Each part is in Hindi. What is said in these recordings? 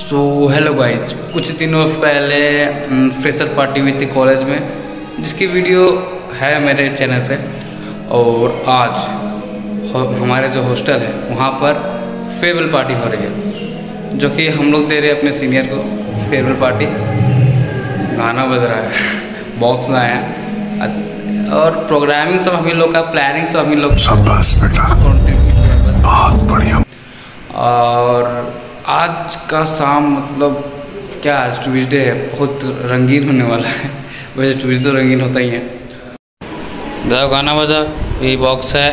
सो हेलो गाइज, कुछ दिनों पहले फ्रेशर पार्टी हुई थी कॉलेज में, जिसकी वीडियो है मेरे चैनल पे। और आज हमारे जो हॉस्टल है वहाँ पर फेयरवेल पार्टी हो रही है, जो कि हम लोग दे रहे हैं अपने सीनियर को फेयरवेल पार्टी। गाना बज रहा है, बॉक्स लाए हैं और प्रोग्रामिंग सब हम ही लोग का, प्लानिंग सब हम ही लोग। शाबाश बेटा, बहुत बढ़िया। और आज का शाम मतलब क्या, आज ट्यूसडे है, बहुत रंगीन होने वाला है। वैसे ट्यूसडे तो रंगीन होता ही है। जाओ गाना बजा, ये बॉक्स है।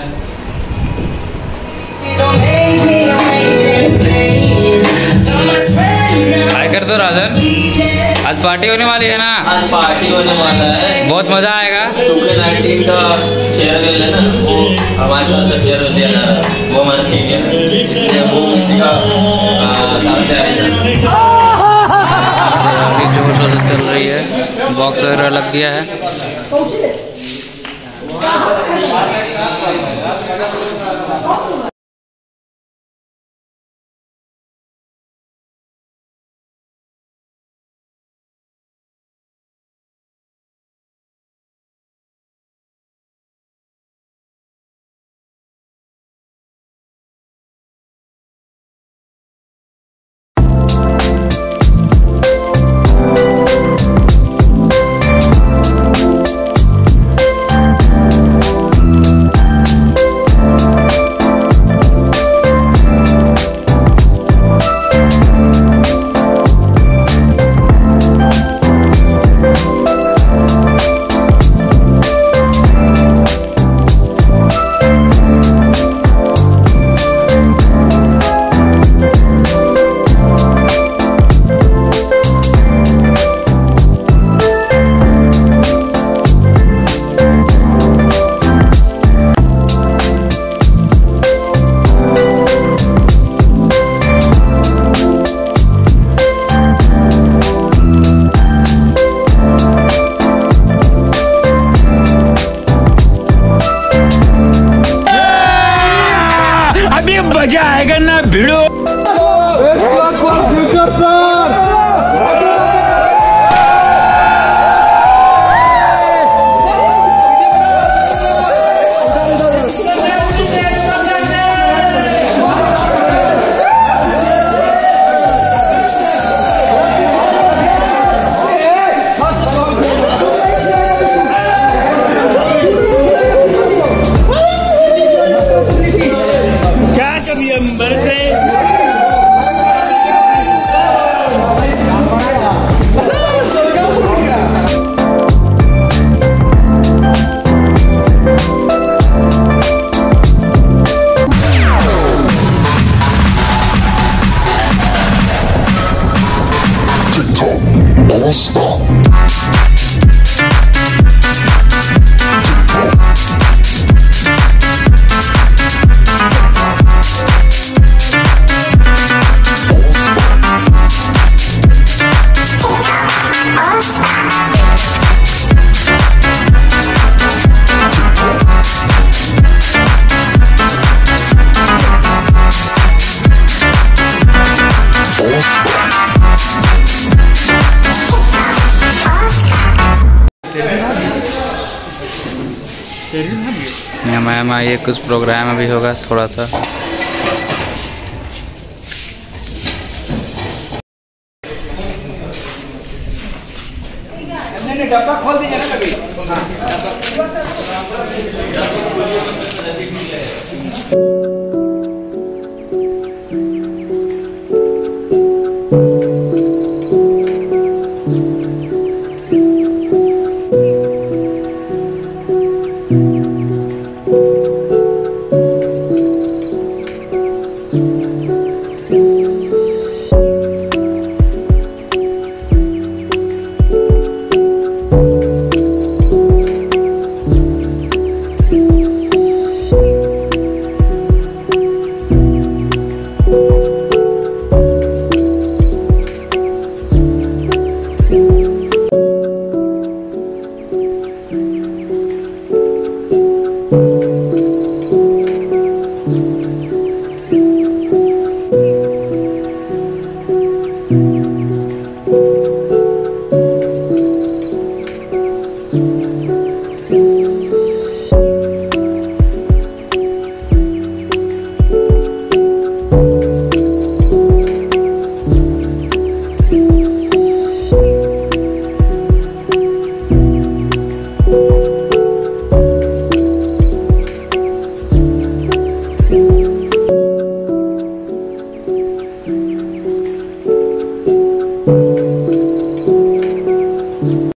हाय कर दो राजन, आज पार्टी होने वाली है ना? आज पार्टी होने वाला है, बहुत मजा आएगा। 2K19 का फेयरवेल है ना, वो हमारे साथ से फेयरवेल दिया जा रहा है, वो हमारे सीनियर है, इसलिए वो किसी का साथ तैयारी जोर से चल रही है, बॉक्स वगैरह लग गया है। अभी मजा आएगा ना भिड़ो। मैम आइए, कुछ प्रोग्राम अभी होगा थोड़ा सा। डब्बा खोल दीजिए ना कभी।